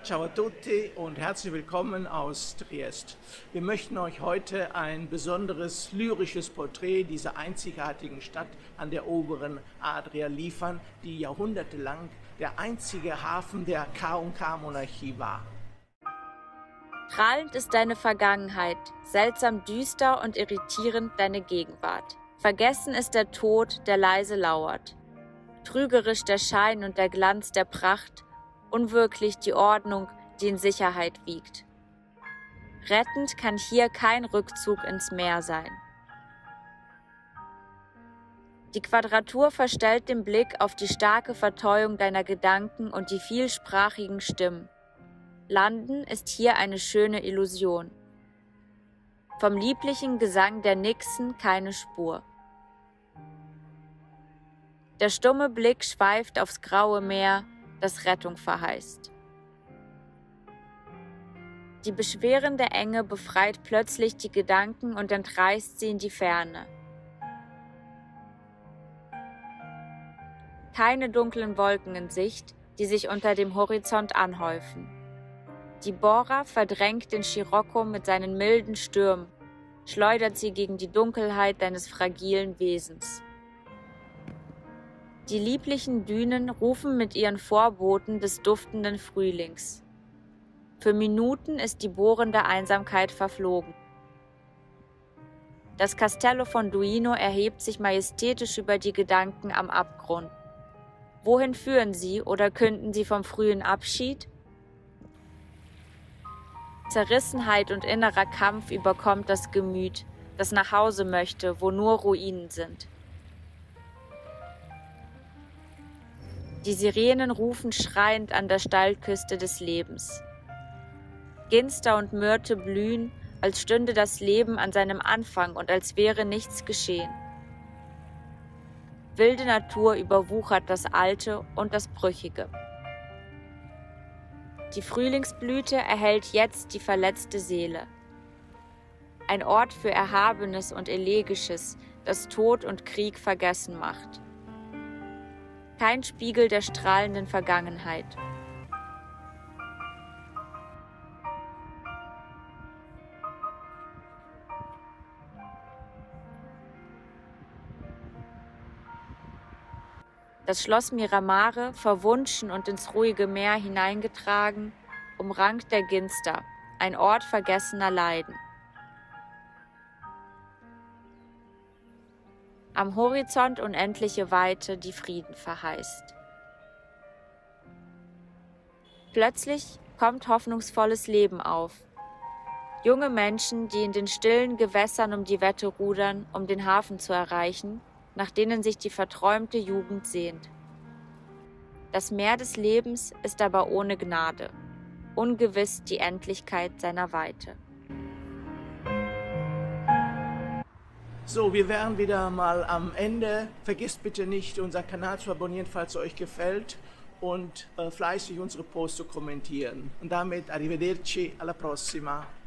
Ciao a tutti und herzlich willkommen aus Triest. Wir möchten euch heute ein besonderes lyrisches Porträt dieser einzigartigen Stadt an der oberen Adria liefern, die jahrhundertelang der einzige Hafen der K&K-Monarchie war. Strahlend ist deine Vergangenheit, seltsam düster und irritierend deine Gegenwart. Vergessen ist der Tod, der leise lauert. Trügerisch der Schein und der Glanz der Pracht, unwirklich die Ordnung, die in Sicherheit wiegt. Rettend kann hier kein Rückzug ins Meer sein. Die Quadratur verstellt den Blick auf die starke Verteuung deiner Gedanken und die vielsprachigen Stimmen. Landen ist hier eine schöne Illusion. Vom lieblichen Gesang der Nixen keine Spur. Der stumme Blick schweift aufs graue Meer, das Rettung verheißt. Die beschwerende Enge befreit plötzlich die Gedanken und entreißt sie in die Ferne. Keine dunklen Wolken in Sicht, die sich unter dem Horizont anhäufen. Die Bora verdrängt den Scirocco mit seinen milden Stürmen, schleudert sie gegen die Dunkelheit deines fragilen Wesens. Die lieblichen Dünen rufen mit ihren Vorboten des duftenden Frühlings. Für Minuten ist die bohrende Einsamkeit verflogen. Das Castello von Duino erhebt sich majestätisch über die Gedanken am Abgrund. Wohin führen sie oder künden sie vom frühen Abschied? Zerrissenheit und innerer Kampf überkommt das Gemüt, das nach Hause möchte, wo nur Ruinen sind. Die Sirenen rufen schreiend an der Steilküste des Lebens. Ginster und Myrte blühen, als stünde das Leben an seinem Anfang und als wäre nichts geschehen. Wilde Natur überwuchert das Alte und das Brüchige. Die Frühlingsblüte erhält jetzt die verletzte Seele. Ein Ort für Erhabenes und Elegisches, das Tod und Krieg vergessen macht. Kein Spiegel der strahlenden Vergangenheit. Das Schloss Miramare, verwunschen und ins ruhige Meer hineingetragen, umrankt der Ginster, ein Ort vergessener Leiden. Am Horizont unendliche Weite, die Frieden verheißt. Plötzlich kommt hoffnungsvolles Leben auf. Junge Menschen, die in den stillen Gewässern um die Wette rudern, um den Hafen zu erreichen, nach denen sich die verträumte Jugend sehnt. Das Meer des Lebens ist aber ohne Gnade, ungewiss die Endlichkeit seiner Weite. So, wir wären wieder mal am Ende. Vergesst bitte nicht, unseren Kanal zu abonnieren, falls es euch gefällt, und fleißig unsere Posts zu kommentieren. Und damit arrivederci, alla prossima.